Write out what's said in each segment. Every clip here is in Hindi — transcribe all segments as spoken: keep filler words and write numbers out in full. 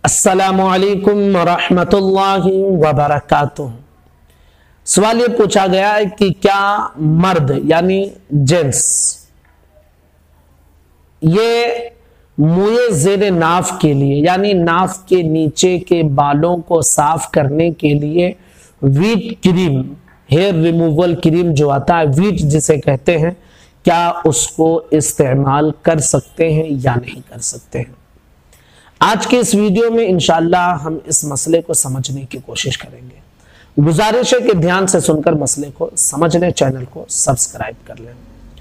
अस्सलामु अलैकुम रहमतुल्लाहि व बरकातुहू। सवाल ये पूछा गया है कि क्या मर्द यानी जेंट्स ये मुँह जेर नाफ के लिए यानी नाफ के नीचे के बालों को साफ करने के लिए Veet cream, hair removal cream जो आता है, वीट जिसे कहते हैं, क्या उसको इस्तेमाल कर सकते हैं या नहीं कर सकते हैं। आज के इस वीडियो में इंशाअल्लाह हम इस मसले को समझने की कोशिश करेंगे। गुजारिश है कि ध्यान से सुनकर मसले को समझ लें, चैनल को सब्सक्राइब कर लें।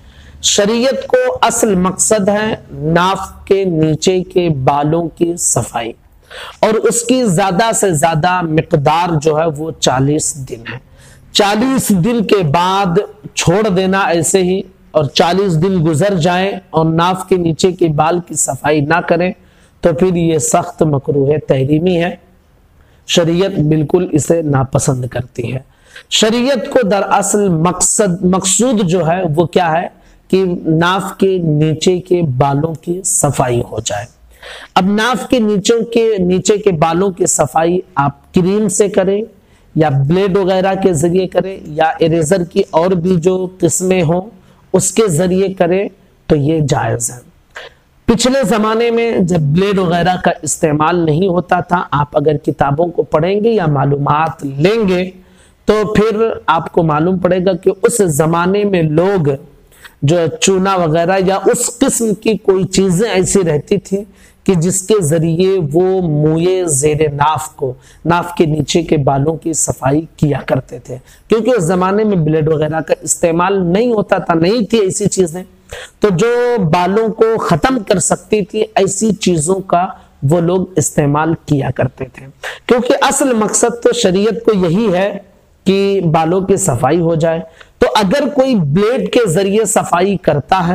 शरीयत को असल मकसद है नाफ के नीचे के बालों की सफाई, और उसकी ज्यादा से ज्यादा मिकदार जो है वो चालीस दिन है। चालीस दिन के बाद छोड़ देना ऐसे ही, और चालीस दिन गुजर जाए और नाफ के नीचे के बाल की सफाई ना करें तो फिर ये सख्त मकरूह तहरीमी है। शरीयत बिल्कुल इसे नापसंद करती है। शरीयत को दरअसल मकसद मकसूद जो है वो क्या है कि नाफ के नीचे के बालों की सफाई हो जाए। अब नाफ के नीचे के नीचे के बालों की सफाई आप क्रीम से करें या ब्लेड वगैरह के जरिए करें या इरेजर की और भी जो किस्में हों उसके जरिए करें तो ये जायज है। पिछले जमाने में जब ब्लेड वगैरह का इस्तेमाल नहीं होता था, आप अगर किताबों को पढ़ेंगे या मालूमात लेंगे तो फिर आपको मालूम पड़ेगा कि उस जमाने में लोग जो चूना वगैरह या उस किस्म की कोई चीजें ऐसी रहती थी कि जिसके जरिए वो मुँह जेरे नाफ को, नाफ के नीचे के बालों की सफाई किया करते थे, क्योंकि उस जमाने में ब्लेड वगैरह का इस्तेमाल नहीं होता था, नहीं थी ऐसी चीजें। तो जो बालों को खत्म कर सकती थी ऐसी चीजों का वो लोग इस्तेमाल किया करते थे, क्योंकि असल मकसद तो शरीयत को यही है कि बालों की सफाई हो जाए। तो अगर कोई ब्लेड के जरिए सफाई करता है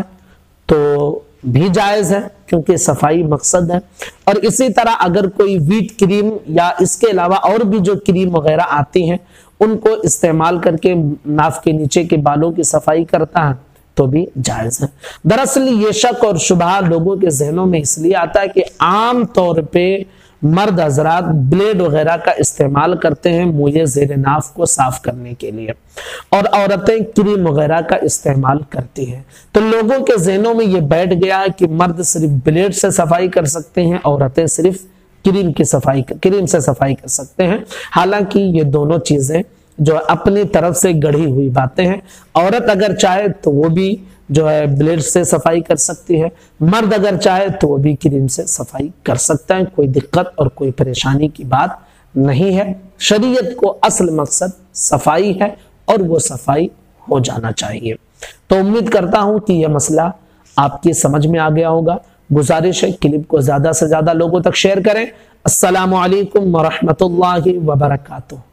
तो भी जायज है, क्योंकि सफाई मकसद है। और इसी तरह अगर कोई वीट क्रीम या इसके अलावा और भी जो क्रीम वगैरह आती हैं उनको इस्तेमाल करके नाफ के नीचे के बालों की सफाई करता है तो भी जायज है। दरअसल ये शक और शुबहा लोगों के जहनों में इसलिए आता है कि आम तौर पे मर्द हजरात ब्लेड वगैरह का इस्तेमाल करते हैं मुँह जेर नाफ को साफ करने के लिए, और औरतें क्रीम वगैरह का इस्तेमाल करती हैं। तो लोगों के जहनों में ये बैठ गया है कि मर्द सिर्फ ब्लेड से सफाई कर सकते हैं, औरतें सिर्फ क्रीम की सफाई क्रीम से सफाई कर सकते हैं। हालांकि ये दोनों चीजें जो अपनी तरफ से गढ़ी हुई बातें हैं। औरत अगर चाहे तो वो भी जो है ब्लेड से सफाई कर सकती है, मर्द अगर चाहे तो वो भी क्रीम से सफाई कर सकता है। कोई दिक्कत और कोई परेशानी की बात नहीं है। शरीयत को असल मकसद सफाई है और वो सफाई हो जाना चाहिए। तो उम्मीद करता हूं कि यह मसला आपकी समझ में आ गया होगा। गुजारिश है क्लिप को ज्यादा से ज्यादा लोगों तक शेयर करें। अस्सलामु अलैकुम व रहमतुल्लाहि व बरकातुहू।